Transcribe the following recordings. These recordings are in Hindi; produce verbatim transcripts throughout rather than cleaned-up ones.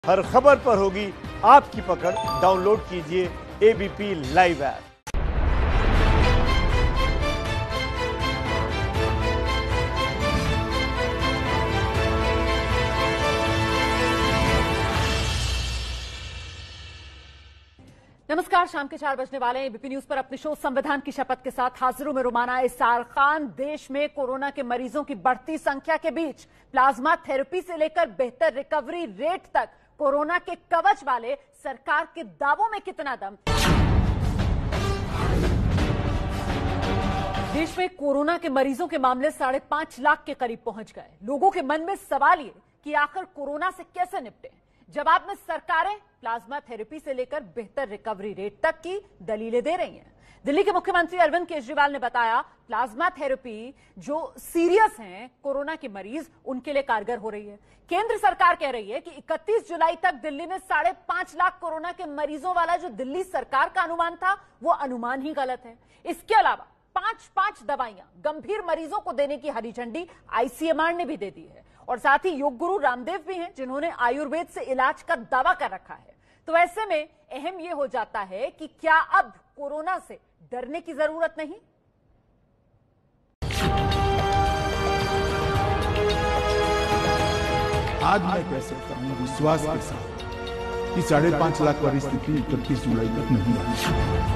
हर खबर पर होगी आपकी पकड़। डाउनलोड कीजिए एबीपी लाइव ऐप। नमस्कार, शाम के चार बजने वाले हैं। एबीपी न्यूज पर अपने शो संविधान की शपथ के साथ हाजिरों में रुमाना इसार खान। देश में कोरोना के मरीजों की बढ़ती संख्या के बीच प्लाज्मा थेरेपी से लेकर बेहतर रिकवरी रेट तक कोरोना के कवच वाले सरकार के दावों में कितना दम। देश में कोरोना के मरीजों के मामले साढ़े पांच लाख के करीब पहुंच गए। लोगों के मन में सवाल ये कि आखिर कोरोना से कैसे निपटे। जवाब में सरकारें प्लाज्मा थेरेपी से लेकर बेहतर रिकवरी रेट तक की दलीलें दे रही हैं। दिल्ली के मुख्यमंत्री अरविंद केजरीवाल ने बताया, प्लाज्मा थेरेपी जो सीरियस हैं कोरोना के मरीज, उनके लिए कारगर हो रही है। केंद्र सरकार कह रही है कि इकतीस जुलाई तक दिल्ली में साढ़े पांच लाख कोरोना के मरीजों वाला जो दिल्ली सरकार का अनुमान था, वो अनुमान ही गलत है। इसके अलावा पांच पांच दवाइयां गंभीर मरीजों को देने की हरी झंडी आईसीएमआर ने भी दे दी है। और साथ ही योग गुरु रामदेव भी हैं, जिन्होंने आयुर्वेद से इलाज का दावा कर रखा है। तो ऐसे में अहम यह हो जाता है कि क्या अब कोरोना से डरने की जरूरत नहीं। आज मैं कह सकता हूं विश्वास के साथ कि साढ़े पांच लाख वाली स्थिति इकतीस जुलाई तक नहीं आएगी।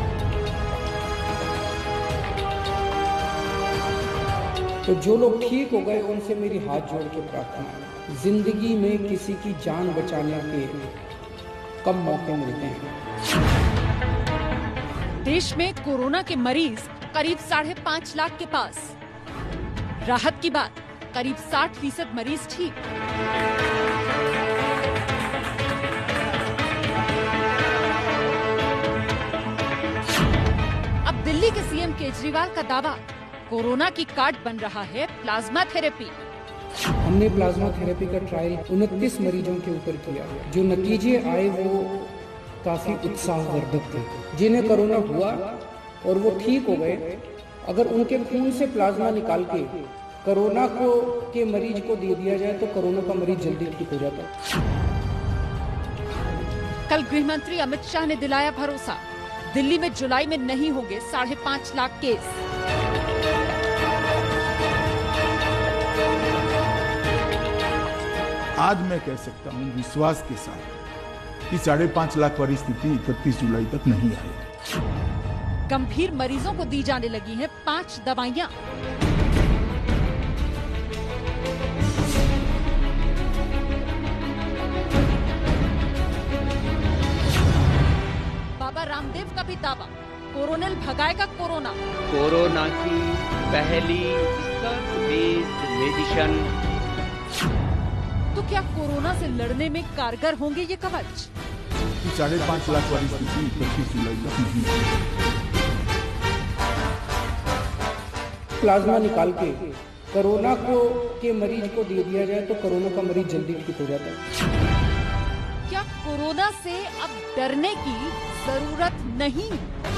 तो जो लोग ठीक हो गए उनसे मेरी हाथ जोड़ के प्रार्थना है, जिंदगी में किसी की जान बचाने के कम मौके मिलते हैं। देश में कोरोना के मरीज करीब साढ़े पांच लाख के पास। राहत की बात, करीब साठ फीसद मरीज ठीक। अब दिल्ली के सीएम केजरीवाल का दावा, कोरोना की कार्ड बन रहा है प्लाज्मा थेरेपी। हमने प्लाज्मा थेरेपी का ट्रायल उनतीस मरीजों के ऊपर किया। जो नतीजे आए वो काफी उत्साहवर्धक थे। जिन्हें कोरोना हुआ और वो ठीक हो गए, अगर उनके खून से प्लाज्मा निकाल के कोरोना को के मरीज को दे दिया जाए तो कोरोना का मरीज जल्दी ठीक हो जाता है। कल गृह मंत्री अमित शाह ने दिलाया भरोसा, दिल्ली में जुलाई में नहीं होंगे साढ़े पांच लाख केस। आज मैं कह सकता हूं विश्वास के साथ कि साढ़े पांच लाख वाली स्थिति इकतीस जुलाई तक नहीं आएगी। गंभीर मरीजों को दी जाने लगी हैं पांच दवाइयां। बाबा रामदेव का भी दावा, कोरोनिल भगाएगा कोरोना। कोरोना की पहली बेस्ड मेडिसिन। तो क्या कोरोना से लड़ने में कारगर होंगे ये कवच? साढ़े पांच लाख वाली स्थिति इकतीस जुलाई तक नहीं आएगी। प्लाज्मा निकाल के कोरोना को के मरीज को दे दिया जाए तो कोरोना का मरीज जल्दी ठीक हो जाता है। क्या कोरोना से अब डरने की जरूरत नहीं?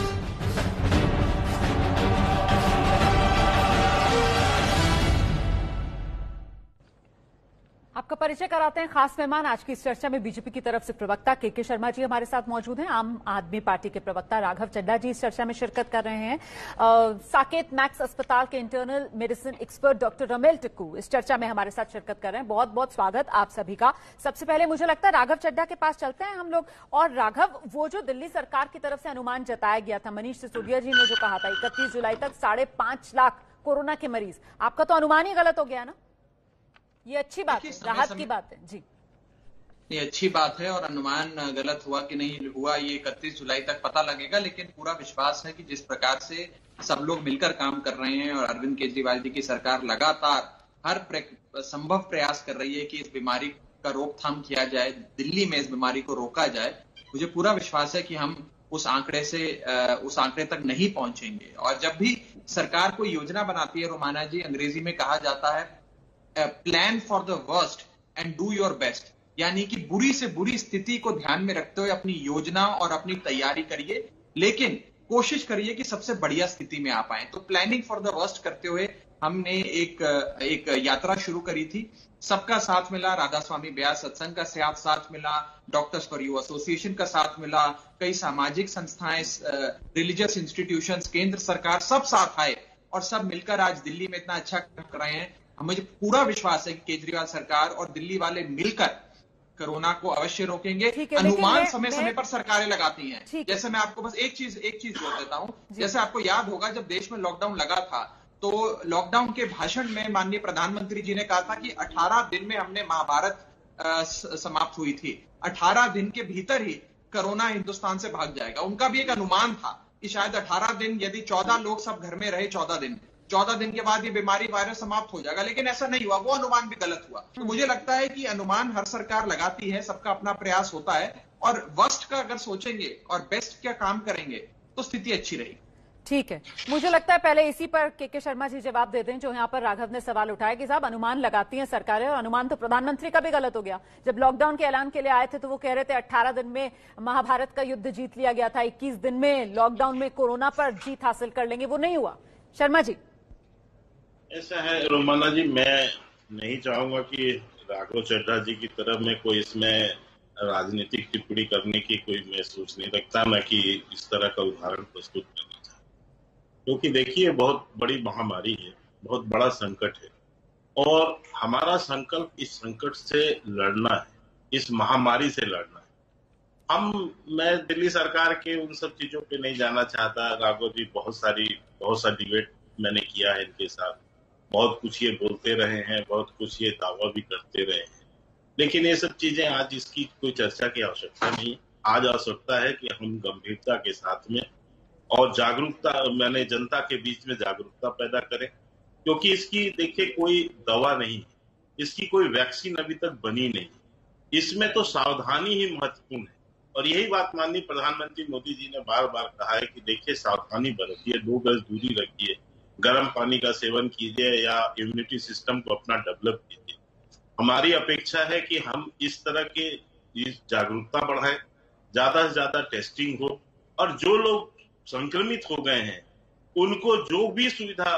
आपका परिचय कराते हैं खास मेहमान। आज की इस चर्चा में बीजेपी की तरफ से प्रवक्ता के के शर्मा जी हमारे साथ मौजूद हैं। आम आदमी पार्टी के प्रवक्ता राघव चड्ढा जी इस चर्चा में शिरकत कर रहे हैं। आ, साकेत मैक्स अस्पताल के internal medicine expert doctor Rommel Tikoo इस चर्चा में हमारे साथ शिरकत कर रहे हैं। बहुत बहुत स्वागत आप सभी का। सबसे पहले मुझे लगता है राघव चड्ढा के पास चलते हैं हम लोग। और राघव, वो जो दिल्ली सरकार की तरफ से अनुमान जताया गया था, मनीष सिसोदिया जी ने जो कहा था इकतीस जुलाई तक साढ़े पांच लाख कोरोना के मरीज, आपका तो अनुमान ही गलत हो गया ना? ये अच्छी बात है, राहत की बात है जी। ये अच्छी बात है और अनुमान गलत हुआ कि नहीं हुआ ये इकतीस जुलाई तक पता लगेगा। लेकिन पूरा विश्वास है कि जिस प्रकार से सब लोग मिलकर काम कर रहे हैं और अरविंद केजरीवाल जी की सरकार लगातार हर संभव प्रयास कर रही है कि इस बीमारी का रोकथाम किया जाए, दिल्ली में इस बीमारी को रोका जाए, मुझे पूरा विश्वास है कि हम उस आंकड़े से उस आंकड़े तक नहीं पहुंचेंगे। और जब भी सरकार कोई योजना बनाती है, रोमाना जी, अंग्रेजी में कहा जाता है plan for the worst and do your best, यानी कि बुरी से बुरी स्थिति को ध्यान में रखते हुए अपनी योजना और अपनी तैयारी करिए, लेकिन कोशिश करिए कि सबसे बढ़िया स्थिति में आ पाए। तो प्लानिंग फॉर द वर्स्ट करते हुए हमने एक एक यात्रा शुरू करी थी सबका साथ मिला, राधा स्वामी ब्यास सत्संग का साथ साथ मिला, डॉक्टर्स फॉर यू एसोसिएशन का साथ मिला, कई सामाजिक संस्थाएं, रिलीजियस इंस्टीट्यूशंस, केंद्र सरकार सब साथ आए और सब मिलकर आज दिल्ली में इतना अच्छा काम कर रहे हैं। मुझे पूरा विश्वास है कि केजरीवाल सरकार और दिल्ली वाले मिलकर कोरोना को अवश्य रोकेंगे। अनुमान समय समय पर सरकारें लगाती हैं। जैसे मैं आपको बस एक चीज एक चीज जोड़ देता हूं, जैसे आपको याद होगा जब देश में लॉकडाउन लगा था तो लॉकडाउन के भाषण में माननीय प्रधानमंत्री जी ने कहा था कि अठारह दिन में हमने महाभारत समाप्त हुई थी, अठारह दिन के भीतर ही कोरोना हिंदुस्तान से भाग जाएगा। उनका भी एक अनुमान था कि शायद अठारह दिन, यदि चौदह लोग सब घर में रहे चौदह दिन, चौदह दिन के बाद ये बीमारी वायरस समाप्त हो जाएगा, लेकिन ऐसा नहीं हुआ, वो अनुमान भी गलत हुआ। तो मुझे लगता है कि अनुमान हर सरकार लगाती है, सबका अपना प्रयास होता है, और वर्स्ट का अगर सोचेंगे और बेस्ट क्या काम करेंगे तो स्थिति अच्छी रहेगी। ठीक है, मुझे लगता है पहले इसी पर के के शर्मा जी जवाब दे दें, जो यहाँ पर राघव ने सवाल उठाया कि साहब अनुमान लगाती हैं सरकारें, और अनुमान तो प्रधानमंत्री का भी गलत हो गया। जब लॉकडाउन के ऐलान के लिए आए थे तो वो कह रहे थे अट्ठारह दिन में महाभारत का युद्ध जीत लिया गया था, इक्कीस दिन में लॉकडाउन में कोरोना पर जीत हासिल कर लेंगे, वो नहीं हुआ। शर्मा जी। ऐसा है रोमाना जी, मैं नहीं चाहूंगा कि राघव चड्ढा जी की तरफ में कोई इसमें राजनीतिक टिप्पणी करने की कोई मैं सोच नहीं रखता, न कि इस तरह का उदाहरण प्रस्तुत करना चाहता, क्योंकि देखिए बहुत बड़ी महामारी है, बहुत बड़ा संकट है, और हमारा संकल्प इस संकट से लड़ना है, इस महामारी से लड़ना है। हम मैं दिल्ली सरकार के उन सब चीजों पे नहीं जाना चाहता। राघव जी बहुत सारी बहुत सा डिबेट मैंने किया है इनके साथ, बहुत कुछ ये बोलते रहे हैं, बहुत कुछ ये दावा भी करते रहे हैं, लेकिन ये सब चीजें आज इसकी कोई चर्चा की आवश्यकता नहीं। आज आवश्यकता है कि हम गंभीरता के साथ में और जागरूकता, मैंने जनता के बीच में जागरूकता पैदा करें, क्योंकि इसकी देखिए कोई दवा नहीं, इसकी कोई वैक्सीन अभी तक बनी नहीं, इसमें तो सावधानी ही महत्वपूर्ण है। और यही बात माननीय प्रधानमंत्री मोदी जी ने बार बार कहा है कि देखिए सावधानी बरतिए, दो गज दूरी रखिए, गर्म पानी का सेवन कीजिए या इम्यूनिटी सिस्टम को अपना डेवलप कीजिए। हमारी अपेक्षा है कि हम इस तरह के जागरूकता बढ़ाएं, ज्यादा से ज्यादा टेस्टिंग हो, और जो लोग संक्रमित हो गए हैं उनको जो भी सुविधा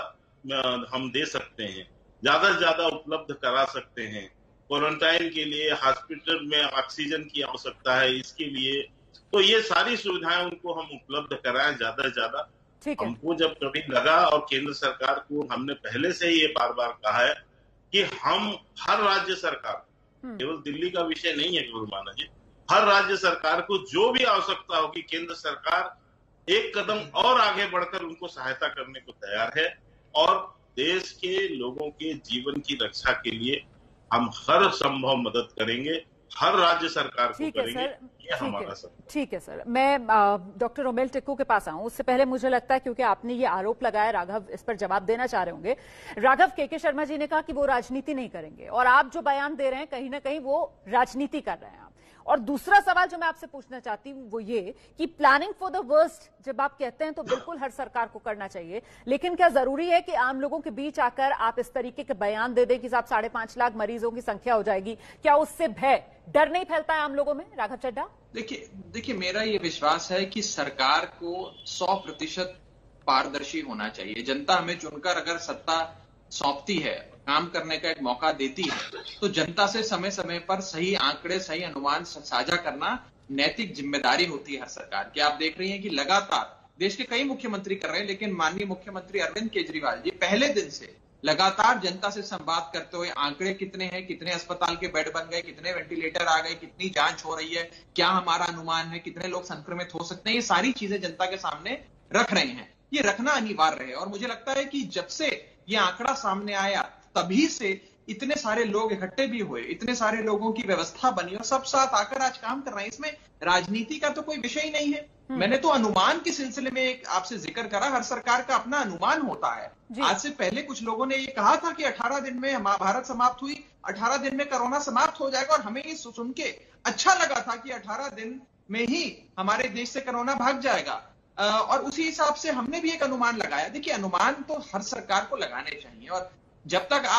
हम दे सकते हैं ज्यादा से ज्यादा उपलब्ध करा सकते हैं। क्वारंटाइन के लिए हॉस्पिटल में ऑक्सीजन की आवश्यकता है, इसके लिए तो ये सारी सुविधाएं उनको हम उपलब्ध कराएं ज्यादा से ज्यादा। हमको जब कभी लगा, और केंद्र सरकार को हमने पहले से ही ये बार बार कहा है कि हम हर राज्य सरकार, केवल दिल्ली का विषय नहीं है गुरुमाना जी, हर राज्य सरकार को जो भी आवश्यकता होगी केंद्र सरकार एक कदम और आगे बढ़कर उनको सहायता करने को तैयार है, और देश के लोगों के जीवन की रक्षा के लिए हम हर संभव मदद करेंगे, हर राज्य सरकार को करेंगे। ये हमारा सब। ठीक है सर, मैं डॉक्टर रोमेल टिक्कू के पास आऊं उससे पहले मुझे लगता है, क्योंकि आपने ये आरोप लगाया, राघव इस पर जवाब देना चाह रहे होंगे। राघव, के के शर्मा जी ने कहा कि वो राजनीति नहीं करेंगे, और आप जो बयान दे रहे हैं कहीं ना कहीं वो राजनीति कर रहे हैं। और दूसरा सवाल जो मैं आपसे पूछना चाहती हूं वो ये कि प्लानिंग फॉर द वर्स्ट जब आप कहते हैं तो बिल्कुल हर सरकार को करना चाहिए, लेकिन क्या जरूरी है कि आम लोगों के बीच आकर आप इस तरीके के बयान दे दें कि साहब साढ़े पांच लाख मरीजों की संख्या हो जाएगी? क्या उससे भय, डर नहीं फैलता है आम लोगों में? राघव चड्ढा। देखिए देखिए मेरा ये विश्वास है कि सरकार को सौ प्रतिशत पारदर्शी होना चाहिए। जनता हमें चुनकर अगर सत्ता सौंपती है, काम करने का एक मौका देती है, तो जनता से समय समय पर सही आंकड़े, सही अनुमान साझा करना नैतिक जिम्मेदारी होती है हर सरकार की। आप देख रही हैं कि लगातार देश के कई मुख्यमंत्री कर रहे हैं, लेकिन माननीय मुख्यमंत्री अरविंद केजरीवाल जी पहले दिन से लगातार जनता से संवाद करते हुए आंकड़े कितने हैं, कितने अस्पताल के बेड बन गए, कितने वेंटिलेटर आ गए, कितनी जांच हो रही है, क्या हमारा अनुमान है, कितने लोग संक्रमित हो सकते हैं, ये सारी चीजें जनता के सामने रख रहे हैं। ये रखना अनिवार्य है, और मुझे लगता है कि जब से ये आंकड़ा सामने आया तभी से इतने सारे लोग इकट्ठे भी हुए, इतने सारे लोगों की व्यवस्था बनी और सब साथ आकर आज काम कर रहे हैं। इसमें राजनीति का तो कोई विषय ही नहीं है। मैंने तो अनुमान के सिलसिले में एक आपसे जिक्र करा, हर सरकार का अपना अनुमान होता है। आज से पहले कुछ लोगों ने ये कहा था कि अठारह दिन में महाभारत समाप्त हुई, अठारह दिन में कोरोना समाप्त हो जाएगा, और हमें ये सुन के अच्छा लगा था कि अठारह दिन में ही हमारे देश से कोरोना भाग जाएगा, और उसी हिसाब से हमने भी एक अनुमान लगाया। देखिए अनुमान तो हर सरकार को लगाने चाहिए, और जब तक आप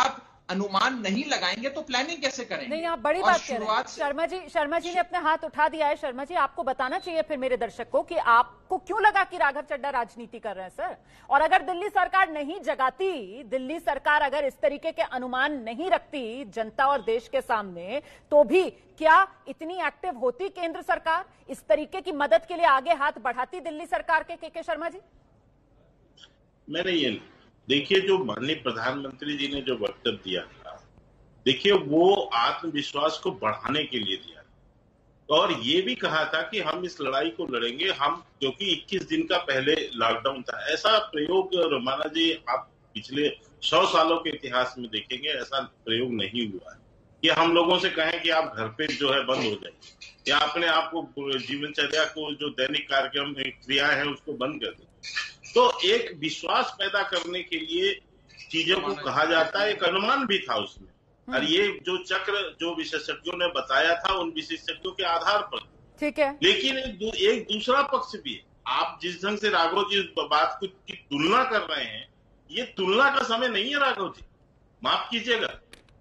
अनुमान नहीं लगाएंगे तो प्लानिंग कैसे करेंगे? नहीं, आप बड़ी बात कह रहे हैं। शर्मा जी शर्मा जी ने अपने हाथ उठा दिया है। शर्मा जी, आपको बताना चाहिए फिर मेरे दर्शक को कि आपको क्यों लगा कि राघव चड्ढा राजनीति कर रहे हैं सर। और अगर दिल्ली सरकार नहीं जगाती, दिल्ली सरकार अगर इस तरीके के अनुमान नहीं रखती जनता और देश के सामने, तो भी क्या इतनी एक्टिव होती केंद्र सरकार? इस तरीके की मदद के लिए आगे हाथ बढ़ाती दिल्ली सरकार के के, के शर्मा जी? मैंने ये देखिए, जो माननीय प्रधानमंत्री जी ने जो वक्तव्य दिया था, देखिए वो आत्मविश्वास को बढ़ाने के लिए दिया और ये भी कहा था कि हम इस लड़ाई को लड़ेंगे, हम क्योंकि इक्कीस दिन का पहले लॉकडाउन था। ऐसा प्रयोग रोमाना जी आप पिछले सौ सालों के इतिहास में देखेंगे, ऐसा प्रयोग नहीं हुआ है कि हम लोगों से कहें कि आप घर पे जो है बंद हो जाए या अपने आप को जीवनचर्या को जो दैनिक कार्यक्रम क्रिया है उसको बंद कर दें। तो एक विश्वास पैदा करने के लिए चीजों को कहा जाता है, एक अनुमान भी था उसमें। और ये जो चक्र जो विशेषज्ञों ने बताया था उन विशेषज्ञों के आधार पर, ठीक है। लेकिन एक दूसरा पक्ष भी है। आप जिस ढंग से राघव जी बात को की तुलना कर रहे हैं, ये तुलना का समय नहीं है राघव जी, माफ कीजिएगा।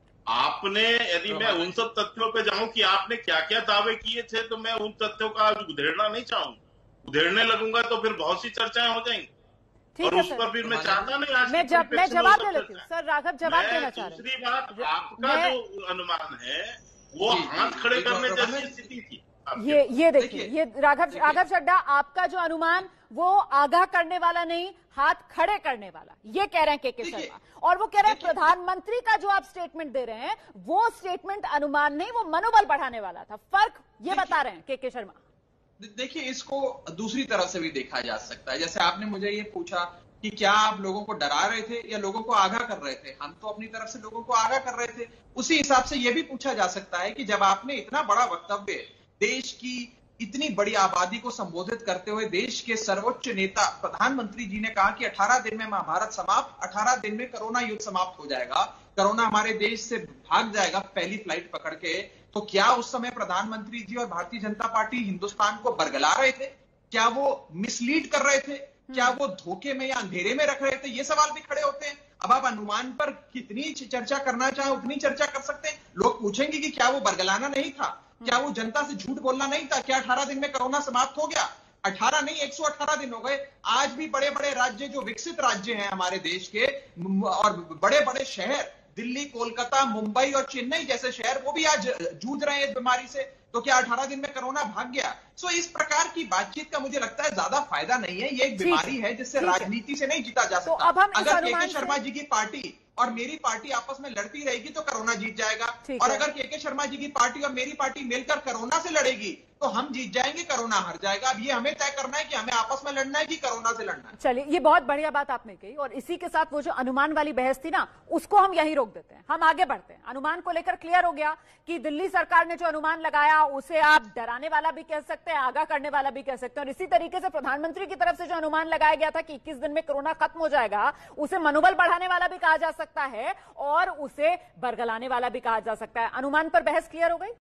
आपने यदि मैं उन सब तथ्यों पे जाऊं कि आपने क्या क्या दावे किए थे, तो मैं उन तथ्यों का उधेड़ना नहीं चाहूंगा। उधेड़ने लगूंगा तो फिर बहुत सी चर्चाएं हो जाएंगी और उस पर फिर मैं चाहता नहीं आज मैं जब मैं जवाब दे लेती हूँ सर। राघव जवाब देना चाह रहे हैं। दूसरी बात, आपका जो अनुमान है वो हाथ खड़े करने जैसी स्थिति थी। ये ये देखिए, ये राघव राघव चड्ढा, आपका जो अनुमान वो आगाह करने वाला नहीं, हाथ खड़े करने वाला, ये कह रहे हैं के के शर्मा। और वो कह रहे हैं प्रधानमंत्री का जो आप स्टेटमेंट दे रहे हैं वो स्टेटमेंट अनुमान नहीं, वो मनोबल बढ़ाने वाला था। फर्क ये बता रहे हैं के के शर्मा। देखिए, इसको दूसरी तरह से भी देखा जा सकता है। जैसे आपने मुझे ये पूछा कि क्या आप लोगों को डरा रहे थे या लोगों को आगाह कर रहे थे, हम तो अपनी तरफ से लोगों को आगाह कर रहे थे। उसी हिसाब से यह भी पूछा जा सकता है कि जब आपने इतना बड़ा वक्तव्य देश की इतनी बड़ी आबादी को संबोधित करते हुए देश के सर्वोच्च नेता प्रधानमंत्री जी ने कहा कि अठारह दिन में महाभारत समाप्त, अठारह दिन में कोरोना युद्ध समाप्त हो जाएगा, कोरोना हमारे देश से भाग जाएगा पहली फ्लाइट पकड़ के, तो क्या उस समय प्रधानमंत्री जी और भारतीय जनता पार्टी हिंदुस्तान को बरगला रहे थे? क्या वो मिसलीड कर रहे थे? क्या वो धोखे में या अंधेरे में रख रहे थे? ये सवाल भी खड़े होते हैं। अब आप अनुमान पर कितनी चर्चा करना चाहे उतनी चर्चा कर सकते हैं। लोग पूछेंगे कि क्या वो बरगलाना नहीं था, क्या वो जनता से झूठ बोलना नहीं था, क्या अठारह दिन में कोरोना समाप्त हो गया? अठारह नहीं, एक सौ अठारह दिन हो गए। आज भी बड़े बड़े राज्य जो विकसित राज्य हैं हमारे देश के और बड़े बड़े शहर दिल्ली, कोलकाता, मुंबई और चेन्नई जैसे शहर, वो भी आज जूझ रहे हैं इस बीमारी से। तो क्या अठारह दिन में कोरोना भाग गया? सो इस प्रकार की बातचीत का मुझे लगता है ज्यादा फायदा नहीं है। ये एक बीमारी है जिससे राजनीति से नहीं जीता जा सकता। तो अब हम अगर के के शर्मा जी की पार्टी और मेरी पार्टी आपस में लड़ती रहेगी तो कोरोना जीत जाएगा, और अगर के के शर्मा जी की पार्टी और मेरी पार्टी मिलकर कोरोना से लड़ेगी तो हम जीत जाएंगे, कोरोना हार जाएगा। अब ये हमें तय करना है कि हमें आपस में लड़ना है कि कोरोना से लड़ना है। चलिए, ये बहुत बढ़िया बात आपने कही और इसी के साथ वो जो अनुमान वाली बहस थी ना, उसको हम यहीं रोक देते हैं, हम आगे बढ़ते हैं। अनुमान को लेकर क्लियर हो गया कि दिल्ली सरकार ने जो अनुमान लगाया उसे आप डराने वाला भी कह सकते हैं, आगाह करने वाला भी कह सकते हैं। और इसी तरीके से प्रधानमंत्री की तरफ से जो अनुमान लगाया गया था कि इक्कीस दिन में कोरोना खत्म हो जाएगा, उसे मनोबल बढ़ाने वाला भी कहा जा सकता है और उसे बरगलाने वाला भी कहा जा सकता है। अनुमान पर बहस क्लियर हो गई।